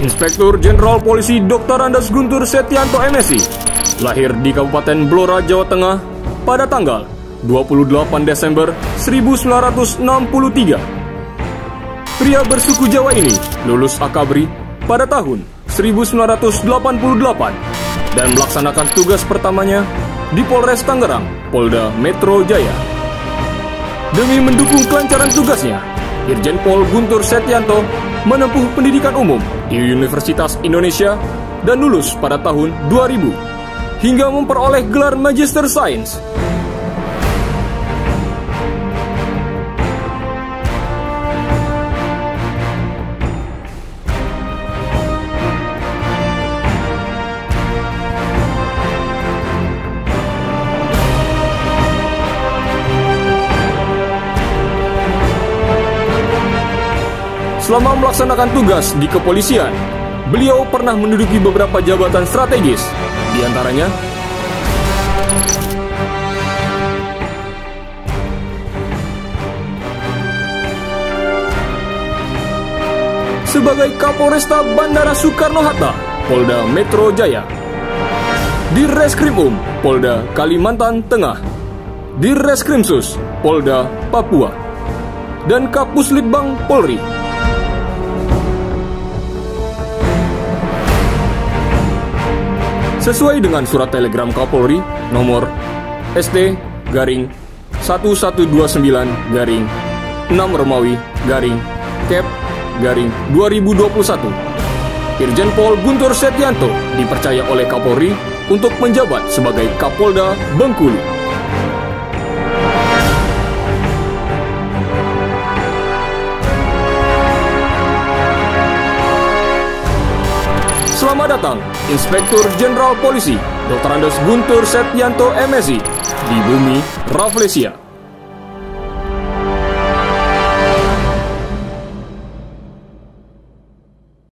Inspektur Jenderal Polisi Dr. Andes Guntur Setianto MSI, lahir di Kabupaten Blora, Jawa Tengah pada tanggal 28 Desember 1963. Pria bersuku Jawa ini lulus Akabri pada tahun 1988 dan melaksanakan tugas pertamanya di Polres Tangerang, Polda Metro Jaya. Demi mendukung kelancaran tugasnya, Irjen Pol Guntur Setianto menempuh pendidikan umum di Universitas Indonesia dan lulus pada tahun 2000 hingga memperoleh gelar Magister Sains. Selama melaksanakan tugas di kepolisian, beliau pernah menduduki beberapa jabatan strategis, di antaranya sebagai Kapolresta Bandara Soekarno-Hatta, Polda Metro Jaya, Dirreskrimum, Polda Kalimantan Tengah, Dirreskrimsus, Polda Papua, dan Kapuslitbang Polri. Sesuai dengan surat telegram Kapolri nomor ST-1129-6 Romawi-Kep-2021, Irjen Pol Guntur Setianto dipercaya oleh Kapolri untuk menjabat sebagai Kapolda Bengkulu. Selamat datang, Inspektur Jenderal Polisi Dr. Andes Guntur Setianto MSI di bumi Rafflesia.